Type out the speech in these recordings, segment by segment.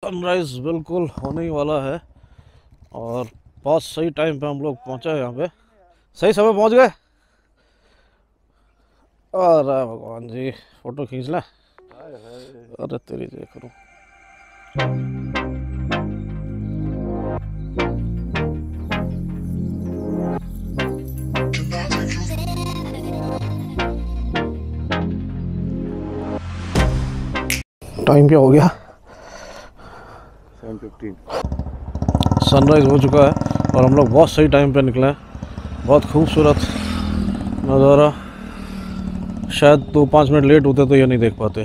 Sunrise बिल्कुल होने ही वाला है और बहुत सही टाइम पे हम लोग पहुंचे यहाँ पे। सही समय पहुंच गए। अरे भगवान जी, फोटो खींच लें। अरे तेरी देख रहा हूँ। टाइम क्या हो गया? 7:15। सनराइज हो चुका है और हम लोग बहुत सही टाइम पे निकले हैं। बहुत खूबसूरत नज़ारा। शायद 2-5 मिनट लेट होते तो ये नहीं देख पाते।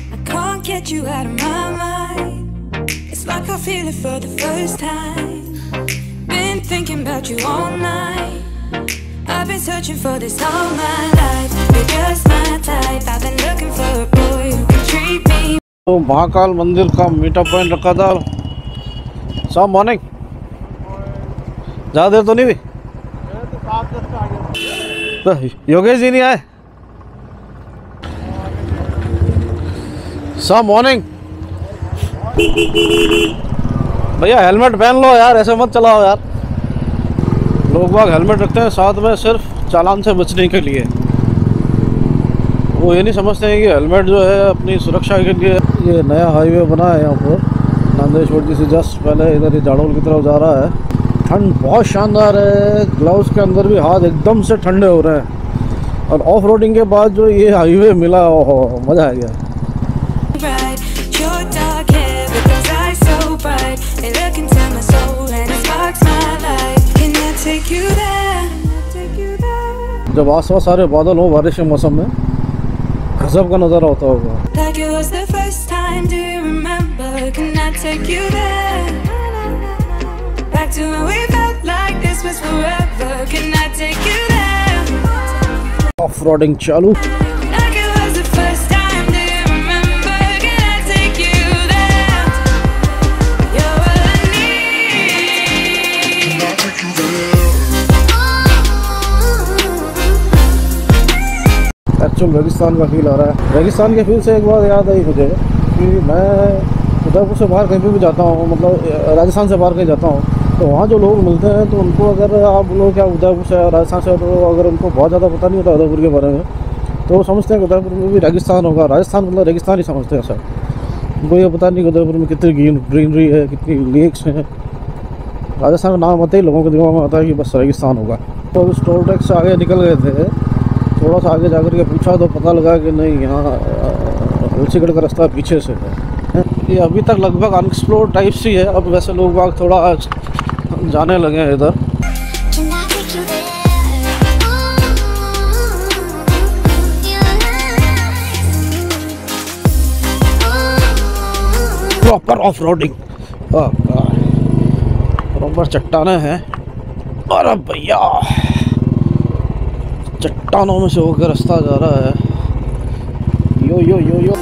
तो महाकाल मंदिर का मीटअप पॉइंट रखा था। सब मॉर्निंग ज़्यादा देर तो नहीं हुई? तो योगेश जी नहीं आए? सब मॉर्निंग। भैया हेलमेट पहन लो यार, ऐसे मत चलाओ यार। लोग बाग हेलमेट रखते हैं साथ में सिर्फ चालान से बचने के लिए। वो ये नहीं समझते हैं कि हेलमेट जो है अपनी सुरक्षा के लिए। ये नया हाईवे बना है यहाँ पर नांदेश्वर जी से जस्ट पहले, इधर ही जाड़ोल की तरफ जा रहा है। ठंड बहुत शानदार है, ग्लव्स के अंदर भी हाथ एकदम से ठंडे हो रहे हैं। और ऑफ रोडिंग के बाद जो ये हाईवे मिला, ओहो मज़ा आ गया। जब आसपास सारे बादल हो बारिश के मौसम में, गजब का नज़ारा होता होगा। ऑफ रोडिंग चालू। एक्चुअल रेगिस्तान का फील आ रहा है। रेगिस्तान के फील से एक बात याद आई मुझे कि मैं उदयपुर से बाहर कहीं पे भी जाता हूँ, मतलब राजस्थान से बाहर कहीं जाता हूँ, तो वहाँ जो लोग मिलते हैं तो उनको अगर आप बोलो क्या उदयपुर से राजस्थान से, तो अगर उनको बहुत ज़्यादा पता नहीं होता उदयपुर के बारे में, तो वो समझते हैं कि उदयपुर में भी रेगिस्तान होगा। राजस्थान मतलब रेगिस्तान ही समझते हैं सर। उनको ये पता नहीं कि उदयपुर में कितनी ग्रीनरी है, कितनी लेक्स हैं। राजस्थान का नाम आते ही लोगों के दिमाग में आता है कि बस रेगिस्तान होगा। तो अभी टोल टैक्स से आगे निकल गए थे, थोड़ा सा आगे जाकर के पूछा तो पता लगा कि नहीं, यहाँ तुलसीगढ़ का रास्ता पीछे से है। ये अभी तक लगभग अनएक्सप्लोर टाइप सी है। अब वैसे लोग बाग थोड़ा जाने लगे हैं इधर। प्रॉपर ऑफ रोडिंग, प्रॉपर चट्टाने हैं। अरे भैया, चट्टानों में से होकर रास्ता जा रहा है। यो यो यो यो।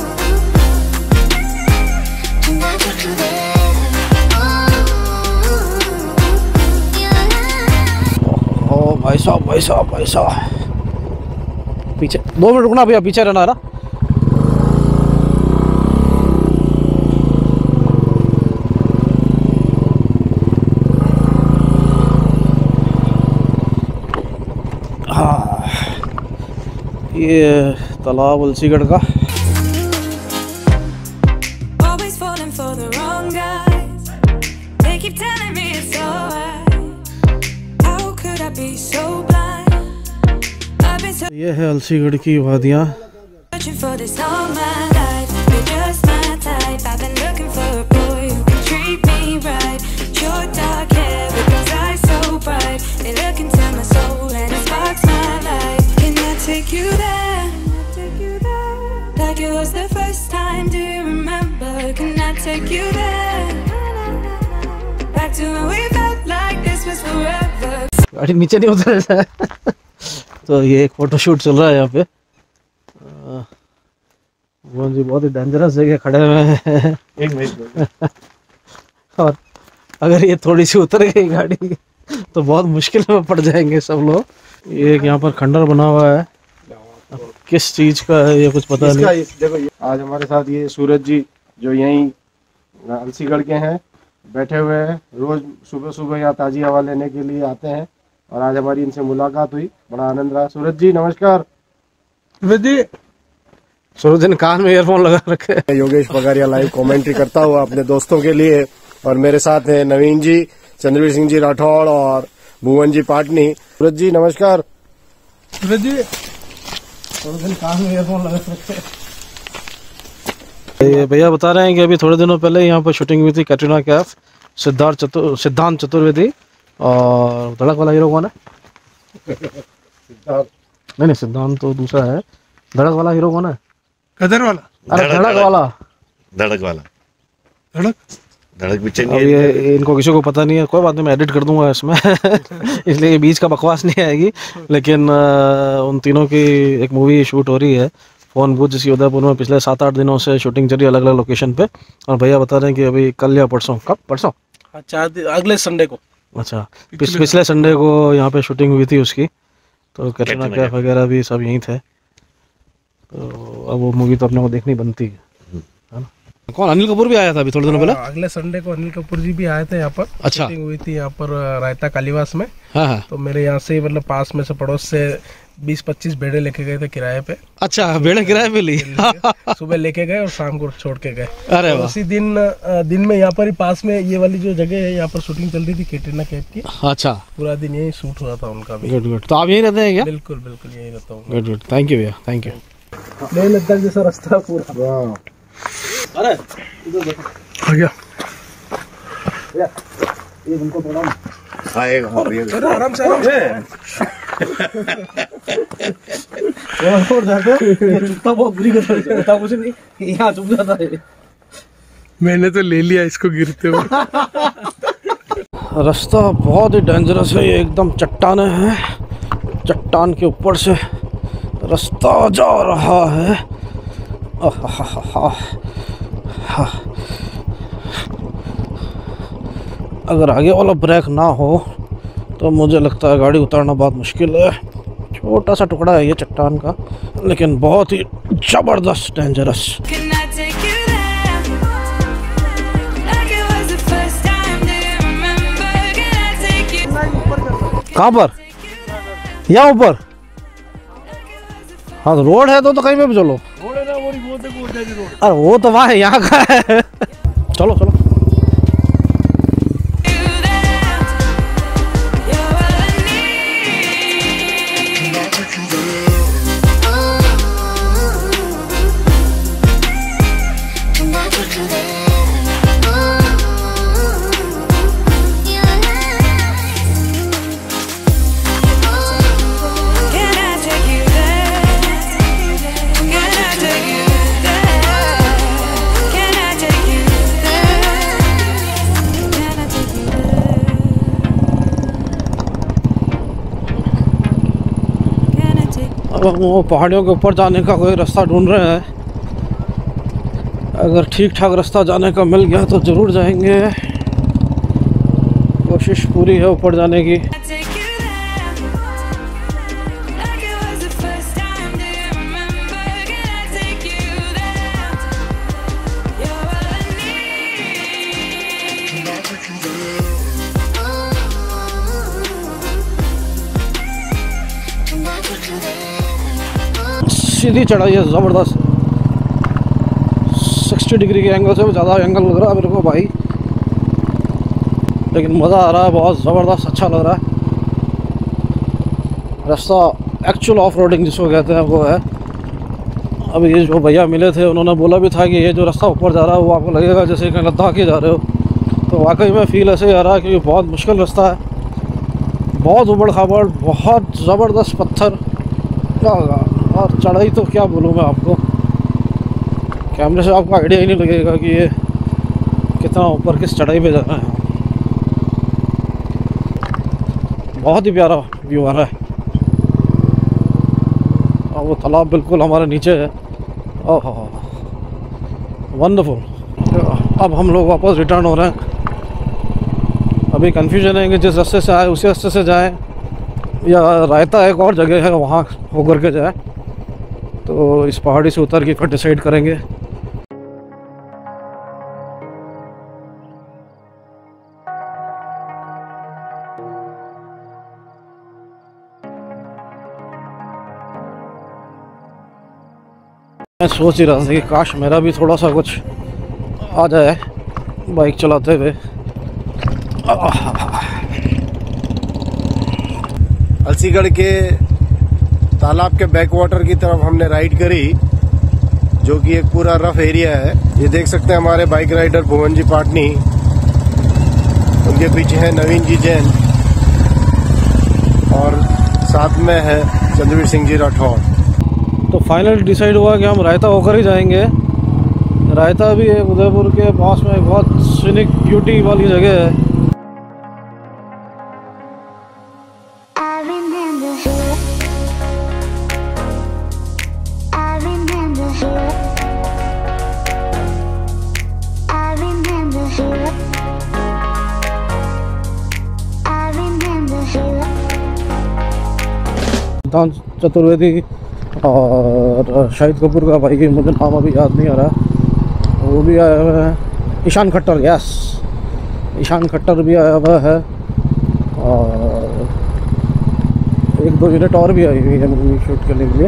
ओ भाई साहब, भाई साहब, भाई साहब, पीछे 2 मिनट रुकना भैया, पीछे रहना है ना। हाँ, ये तालाब तुलसीगढ़ का। ये है तुलसीगढ़ की वादियाँ। गाड़ी नीचे नहीं उतर। तो ये एक फोटोशूट चल रहा है यहाँ पे। भगवान जी बहुत ही डेंजरस जगह खड़े हुए हैं। एक मिनट। और अगर ये थोड़ी सी उतर गई गाड़ी तो बहुत मुश्किल में पड़ जाएंगे सब लोग। ये यहाँ पर खंडर बना हुआ है, किस चीज का है ये कुछ पता नहीं। देखो आज हमारे साथ ये सूरज जी जो यहीं अलसीगढ़ के हैं, बैठे हुए हैं। रोज़ सुबह सुबह यहाँ ताज़ी हवा लेने के लिए आते हैं और आज हमारी इनसे मुलाकात हुई, बड़ा आनंद रहा। सूरज जी नमस्कार। सूरज ने कान में ईयरफोन लगा रखे। योगेश पगारिया लाइव कमेंट्री करता हुआ अपने दोस्तों के लिए, और मेरे साथ हैं नवीन जी, चंद्रवीर सिंह जी राठौड़ और भुवन जी पाटनी। सूरज जी नमस्कार। सूरज ने कान में ईयरफोन लगा रखे। ये भैया बता रहे हैं कि अभी थोड़े दिनों पहले यहाँ पर शूटिंग हुई थी कैटरीना कैफ, सिद्धांत चतुर्वेदी और धड़क वाला हीरो कौन है? नहीं सिद्धांत तो दूसरा है। धड़क वाला हीरो कौन है? कदर वाला। अरे धड़क वाला धड़क पिक्चर अब ये इनको किसी को पता नहीं है, कोई बात नहीं, मैं एडिट कर दूंगा इसमें इसलिए बीच का बकवास नहीं आएगी। लेकिन उन तीनों की एक मूवी शूट हो रही है फोन बूथ, जिसकी उदयपुर में पिछले 7-8 दिनों से शूटिंग चली अलग अलग लोकेशन पे। और भैया बता रहे हैं कि अभी कल या परसों, कब परसों? हाँ 4 दिन अगले संडे को। अच्छा, पिछले संडे को यहाँ पे शूटिंग हुई थी उसकी, तो कैटरीना कैफ वगैरह भी सब यहीं थे। तो अब वो मूवी तो अपने को देखनी बनती है ना। कौन? अनिल कपूर भी आया था अभी थोड़े दिनों पहले। अगले संडे को अनिल कपूर जी भी आए थे यहाँ पर। अच्छा, शूटिंग हुई थी यहाँ पर रायता कालीवास में। हाँ। तो मेरे यहाँ से मतलब पास में से पड़ोस से 20-25 बेड़े लेके गए थे किराए पे। अच्छा, बेड़े किराए पे ली सुबह लेके गए और शाम को छोड़ के गए। अरे तो उसी दिन में यहाँ पर ही पास में ये वाली जो जगह है यहाँ पर शूटिंग चल रही थी कैटरीना कैफ की। अच्छा, पूरा दिन यही शूट हुआ था उनका भी। गुड। तो आप यहीं रहते हैं क्या? बिल्कुल यही रहता हूँ। गुड, थैंक यू भैया, थैंक यू। लेह लद्दाख जैसा रास्ता पूरा। अरे आ गया ये तुमको प्रणाम। आराम से और जाते बहुत बुरी करता कुछ नहीं, यहाँ चुप जाता है। मैंने तो ले लिया इसको गिरते हुए। रास्ता बहुत ही डेंजरस है, ये एकदम चट्टाने हैं, चट्टान के ऊपर से रास्ता जा रहा है। अगर आगे वाला ब्रेक ना हो तो मुझे लगता है गाड़ी उतारना बहुत मुश्किल है। छोटा सा टुकड़ा है ये चट्टान का, लेकिन बहुत ही जबरदस्त डेंजरस। कहाँ पर? यहाँ ऊपर? हाँ तो रोड है तो कहीं पे भी चलो। अरे वो तो वहाँ है, यहाँ का है। चलो चलो। अब वो पहाड़ियों के ऊपर जाने का कोई रास्ता ढूंढ रहे हैं। अगर ठीक ठाक रास्ता जाने का मिल गया तो ज़रूर जाएंगे। कोशिश पूरी है ऊपर जाने की। सीधी चढ़ाई है ज़बरदस्त, 60 डिग्री के एंगल से ज़्यादा एंगल लग रहा है मेरे को भाई, लेकिन मज़ा आ रहा है, बहुत ज़बरदस्त अच्छा लग रहा है। रास्ता एक्चुअल ऑफ रोडिंग जिसको कहते हैं वो है। अब ये जो भैया मिले थे उन्होंने बोला भी था कि ये जो रास्ता ऊपर जा रहा है वो आपको लगेगा जैसे कहीं लद्दाख ही जा रहे हो। तो वाकई में फ़ील ऐसे ही आ रहा है कि बहुत मुश्किल रास्ता है, बहुत उबड़ खाबड़, बहुत ज़बरदस्त पत्थर क्या होगा। और चढ़ाई तो क्या बोलूँ मैं आपको, कैमरे से आपको आइडिया ही नहीं लगेगा कि ये कितना ऊपर किस चढ़ाई पे जाना है। बहुत ही प्यारा व्यू आ रहा है और वो तालाब बिल्कुल हमारे नीचे है। Oh wonderful. अब हम लोग वापस रिटर्न हो रहे हैं। अभी कन्फ्यूजन है कि जिस रास्ते से आए उसी रास्ते से जाएं या रायता एक और जगह है वहाँ होकर के जाए। तो इस पहाड़ी से उतर के फिर डिसाइड करेंगे। मैं सोच ही रहा था कि काश मेरा भी थोड़ा सा कुछ आ जाए बाइक चलाते हुए। अलसीगढ़ के तालाब के बैक वाटर की तरफ हमने राइड करी, जो कि एक पूरा रफ एरिया है। ये देख सकते हैं हमारे बाइक राइडर भुवन जी पाटनी, उनके पीछे है नवीन जी जैन और साथ में है चंद्रवीर सिंह जी राठौड़। तो फाइनल डिसाइड हुआ कि हम रायता होकर ही जाएंगे। रायता भी एक उदयपुर के पास में एक बहुत सीनिक ब्यूटी वाली जगह है। सिद्धांत चतुर्वेदी और शाहिद कपूर का भाई, मुझे नाम अभी याद नहीं आ रहा, वो भी आया हुआ है। ईशान खट्टर, यस, ईशान खट्टर भी आया हुआ है और एक दो यूनिट और भी आई हुई है मूवी शूट करने के लिए।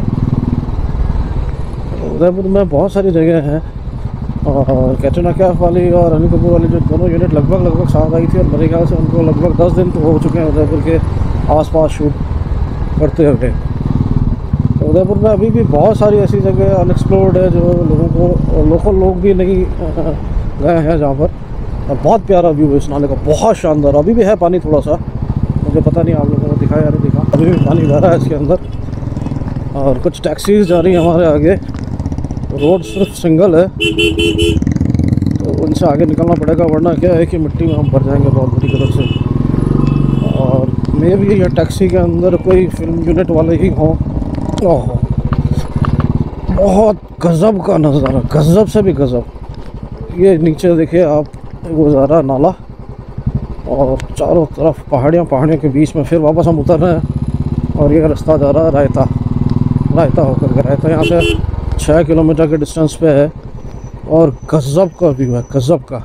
उदयपुर में बहुत सारी जगह हैं और कैटरीना कैफ वाली और अनिल कपूर वाली जो दोनों यूनिट लगभग साथ आई थी और मेरे ख्याल से उनको लगभग 10 दिन तो हो चुके हैं उदयपुर के आसपास शूट करते हुए। तो उदयपुर में अभी भी बहुत सारी ऐसी जगह अनएक्सप्लोर्ड है जो लोगों को, लोकल लोग भी नहीं गए हैं जहाँ पर। और बहुत प्यारा व्यू है इस नाले का, बहुत शानदार। अभी भी है पानी थोड़ा सा, मुझे पता नहीं आप लोगों को दिखा या नहीं दिखा, अभी भी पानी बह रहा है इसके अंदर। और कुछ टैक्सीज जा रही हैं हमारे आगे, रोड सिर्फ सिंगल है तो उनसे आगे निकलना पड़ेगा, वरना क्या है कि मिट्टी में हम भर जाएंगे बहुत बुरी तरह से। और मे भी ये टैक्सी के अंदर कोई फिल्म यूनिट वाले ही हों। ओह, बहुत गजब का नज़ारा, गजब से भी गजब। ये नीचे देखिए आप, वो जा रहा नाला और चारों तरफ पहाड़ियों के बीच में। फिर वापस हम उतर रहे हैं और ये रास्ता जा रहा है रायता होकर के। रायता यहाँ से 6 किलोमीटर के डिस्टेंस पे है और गजब का व्यू है, गजब का।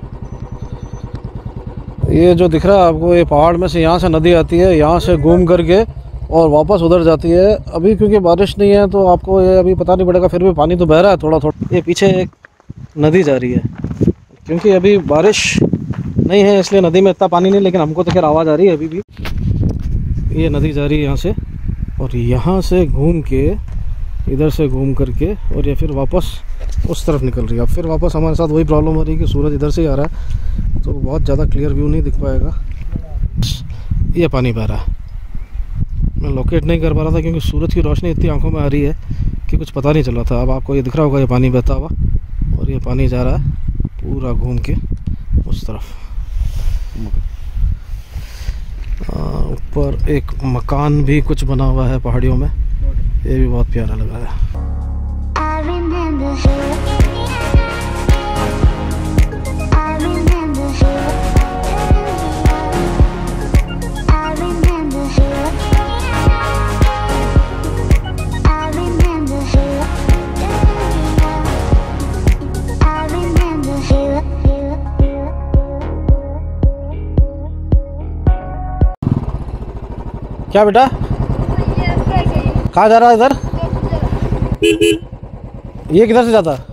ये जो दिख रहा है आपको, ये पहाड़ में से यहाँ से नदी आती है, यहाँ से घूम करके और वापस उधर जाती है। अभी क्योंकि बारिश नहीं है तो आपको ये अभी पता नहीं पड़ेगा, फिर भी पानी तो बह रहा है थोड़ा थोड़ा। ये पीछे एक नदी जा रही है, क्योंकि अभी बारिश नहीं है इसलिए नदी में इतना पानी नहीं, लेकिन हमको तो खैर आवाज़ आ रही है अभी भी। ये नदी जा रही है यहाँ से और यहाँ से घूम के, इधर से घूम करके और ये फिर वापस उस तरफ निकल रही है। अब फिर वापस हमारे साथ वही प्रॉब्लम हो रही है कि सूरज इधर से ही आ रहा है तो बहुत ज़्यादा क्लियर व्यू नहीं दिख पाएगा। ये पानी बह रहा है, मैं लोकेट नहीं कर पा रहा था क्योंकि सूरज की रोशनी इतनी आंखों में आ रही है कि कुछ पता नहीं चल रहा था। अब आपको ये दिख रहा होगा, ये पानी बहता हुआ और ये पानी जा रहा है पूरा घूम के उस तरफ। ऊपर एक मकान भी कुछ बना हुआ है पहाड़ियों में, ये भी बहुत प्यारा लग रहा है। क्या बेटा, कहाँ जा रहा है? इधर ये किधर से जाता है?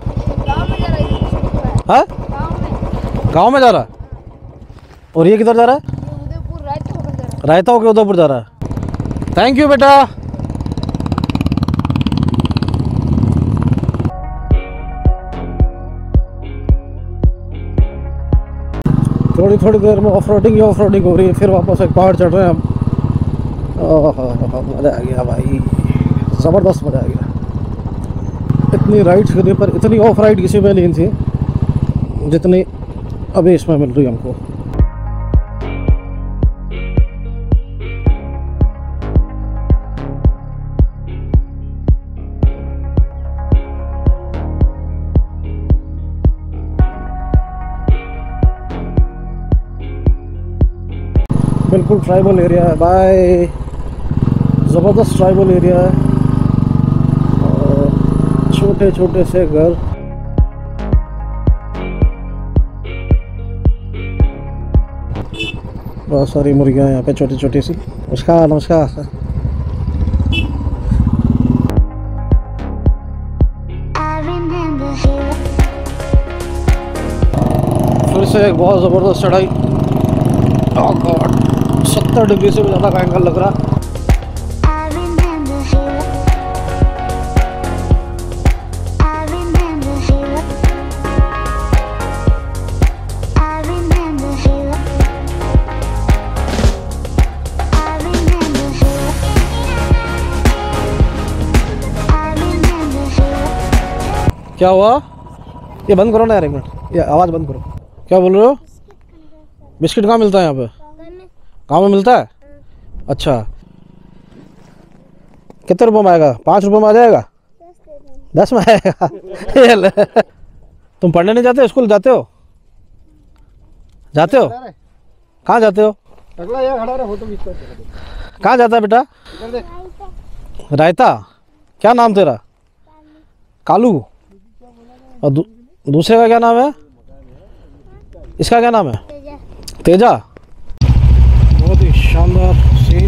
गाँव में जा रहा है। और ये किधर जा रहा है? रायता होके उदयपुर जा रहा है। थैंक यू बेटा। थोड़ी देर में ऑफ रोडिंग हो रही है, फिर वापस एक पहाड़ चढ़ रहे हैं हम। मज़ा आ गया भाई, ज़बरदस्त मज़ा आ गया। इतनी राइड्स करने पर इतनी ऑफ राइड किसी में नहीं थी जितनी अभी इसमें मिल रही हमको। बिल्कुल ट्राइबल एरिया है भाई, ज़बरदस्त ट्राइबल एरिया है और छोटे छोटे से घर। बहुत सारी मुर्गियाँ यहाँ पे छोटी छोटी सी। नमस्कार नमस्कार। फिर से एक बहुत ज़बरदस्त चढ़ाई। ओह गॉड, 70 डिग्री से भी ज़्यादा का एंगल लग रहा। क्या हुआ? ये बंद करो ना यार, एक मिनट, ये आवाज़ बंद करो। क्या बोल रहे हो? बिस्किट कहाँ मिलता है यहाँ पे? गाँव में मिलता है? अच्छा, कितने रुपये में आएगा? 5 रुपये में आ जाएगा? 10 में आएगा? ये ले। तुम पढ़ने नहीं जाते? स्कूल जाते हो? जाते हो? कहाँ जाते हो? कहाँ जाता है बेटा? रायता। क्या नाम तेरा? कालू। और दूसरे का क्या नाम है? इसका क्या नाम है? तेजा। बहुत ही शानदार सीन।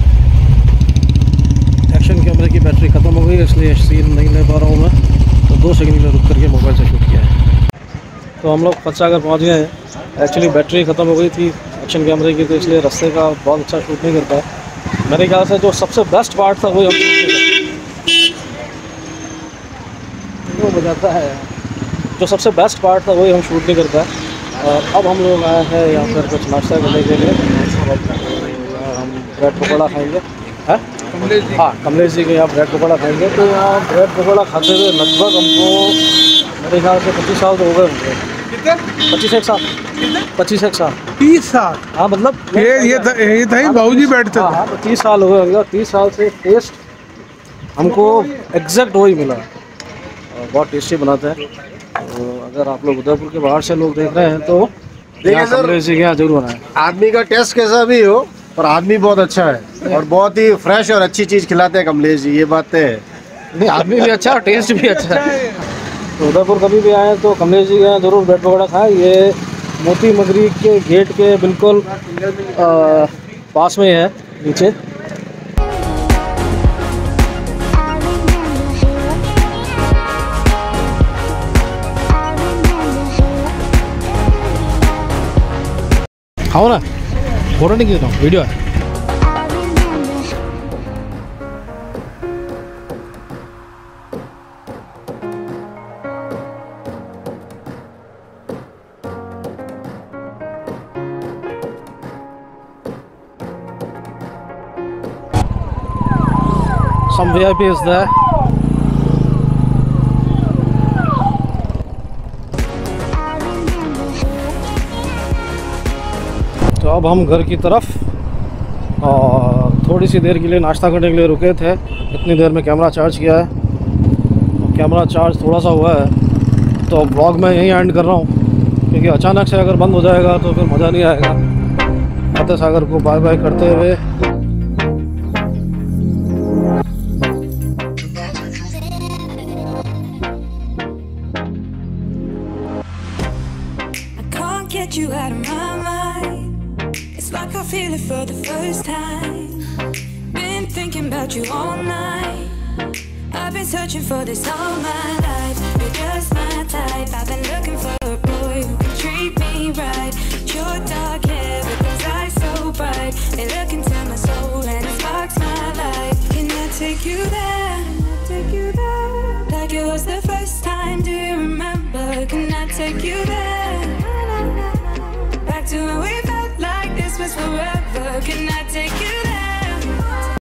एक्शन कैमरे की बैटरी ख़त्म हो गई, इसलिए सीन नहीं ले पा रहा हूँ मैं, तो 2 सेकंड में रुक करके मोबाइल से शूट किया है। तो हम लोग फतसागर पहुँच गए हैं। एक्चुअली बैटरी ख़त्म हो गई थी एक्शन कैमरे की, तो इसलिए रास्ते का बहुत अच्छा शूट नहीं करता है। मेरे ख्याल से जो सबसे बेस्ट पार्ट था वही हम बजाता है, जो सबसे बेस्ट पार्ट था वही हम शूट नहीं करता है। और अब हम लोग आए हैं यहाँ पर कुछ नाश्ता करने के लिए। हम ब्रेड पकौड़ा खाएंगे। है हाँ, कमलेश जी के यहाँ ब्रेड पकौड़ा खाएंगे। तो यहाँ ब्रेड पकौड़ा खाते हुए लगभग हमको मेरे ख्याल से 25 साल तो हो गए होंगे। कितने? 25 साल। 25 साल। 30 साल? हाँ, मतलब ये था ही बाबूजी बैठते थे। हाँ, तो 30 साल हो गए होंगे। 30 साल से टेस्ट हमको एग्जैक्ट वही मिला। बहुत टेस्टी बनाते हैं। तो अगर आप लोग उदयपुर के बाहर से लोग देख रहे हैं तो देखिए सर, कमलेश जी के यहाँ जरूर बनाए। आदमी का टेस्ट कैसा भी हो, पर आदमी बहुत अच्छा है और बहुत ही फ्रेश और अच्छी चीज खिलाते हैं कमलेश जी, ये बात है। नहीं, आदमी भी अच्छा है और टेस्ट भी अच्छा है। तो उदयपुर कभी भी आए तो कमलेश जी के यहाँ जरूर ब्रेड पकौड़ा खाएं। ये मोती मगरी के गेट के बिल्कुल पास में है, नीचे। खाओ ना, फोटो नहीं खींचता हूँ, वीडियो है। Some VIP is there. तो अब हम घर की तरफ, और थोड़ी सी देर के लिए नाश्ता करने के लिए रुके थे। इतनी देर में कैमरा चार्ज किया है, और कैमरा चार्ज थोड़ा सा हुआ है। तो ब्लॉग मैं यहीं एंड कर रहा हूँ, क्योंकि अचानक से अगर बंद हो जाएगा तो फिर मज़ा नहीं आएगा। फतेह सागर को बाय बाय करते हुए Get you out of my mind. It's like I feel it for the first time. Been thinking about you all night. I've been searching for this all my life. You're just my type. I've been looking for a boy who can treat me right. Your dark hair with those eyes so bright. They look into my soul and it sparks my life. Can I take you there? Take you there? Like it was the first time. Do you remember? Can I take you there? To when we felt like this was forever. Can I take